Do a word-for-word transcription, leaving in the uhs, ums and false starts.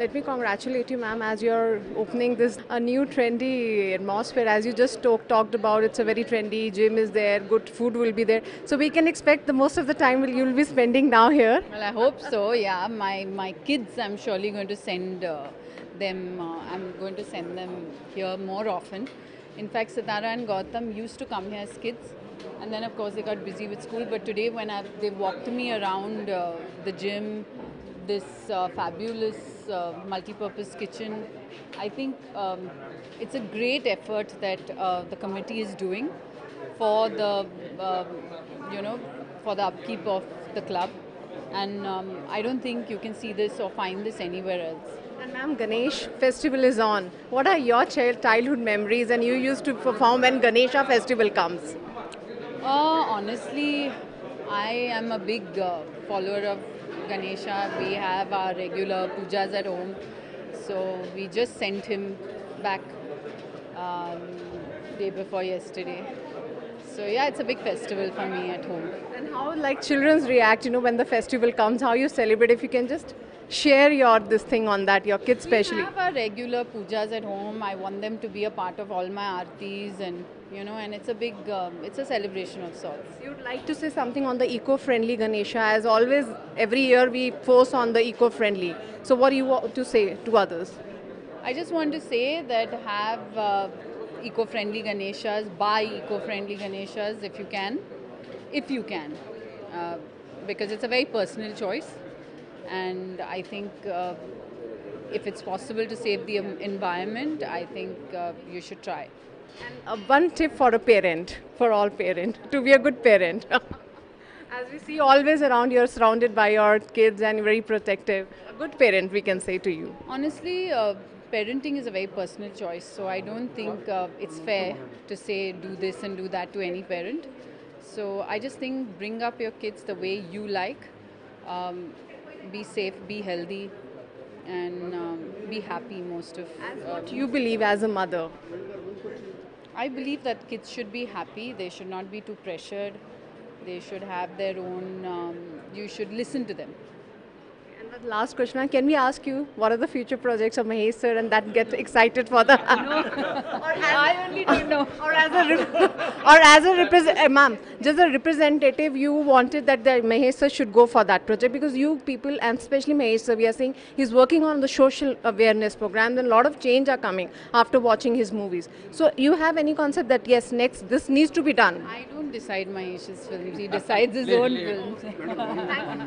Let me congratulate you, ma'am, as you're opening this a new trendy atmosphere. As you just talk, talked about, it's a very trendy. Gym is there, good food will be there. So we can expect the most of the time will you'll be spending now here. Well, I hope so. Yeah, my my kids, I'm surely going to send uh, them. Uh, I'm going to send them here more often. In fact, Sitara and Gautam used to come here as kids, and then of course they got busy with school. But today, when I, they walked me around uh, the gym, this uh, fabulous uh, multi-purpose kitchen, I think um, it's a great effort that uh, the committee is doing for the uh, you know for the upkeep of the club, and um, I don't think you can see this or find this anywhere else. And ma'am, Ganesh festival is on. What are your child childhood memories? And you used to perform when Ganesha festival comes. Uh, honestly, I am a big uh, follower of Ganesha. We have our regular pujas at home, so we just sent him back um, day before yesterday. So yeah, it's a big festival for me at home. And how like children's react, you know, when the festival comes, how you celebrate, if you can just share your this thing on that, your kids especially. We have our regular pujas at home. I want them to be a part of all my aartis, and you know, and it's a big, um, it's a celebration of sorts. You'd like to say something on the eco-friendly Ganesha, as always every year we force on the eco-friendly. So what do you want to say to others? I just want to say that have uh, eco-friendly Ganeshas, buy eco-friendly Ganeshas if you can, if you can, uh, because it's a very personal choice. And I think uh, if it's possible to save the um, environment, I think uh, you should try. And uh, one tip for a parent, for all parents, to be a good parent. As we see always around, you're surrounded by your kids and very protective. A good parent, we can say to you. Honestly, uh, parenting is a very personal choice, so I don't think uh, it's fair to say do this and do that to any parent. So I just think bring up your kids the way you like. Um, be safe, be healthy, and um, be happy most of. As what you believe as a mother? I believe that kids should be happy. They should not be too pressured. They should have their own. Um, you should listen to them. And the last question, can we ask you what are the future projects of Mahesh sir, and that gets excited for the? No, or as, I only don't know. Or as a rep- or as a represent, uh, ma'am, just a representative, you wanted that the Mahesh sir should go for that project because you people, and especially Mahesh sir, we are saying he's working on the social awareness program. Then a lot of change are coming after watching his movies. So you have any concept that yes, next this needs to be done? I don't decide Mahesh's films. He decides his own films.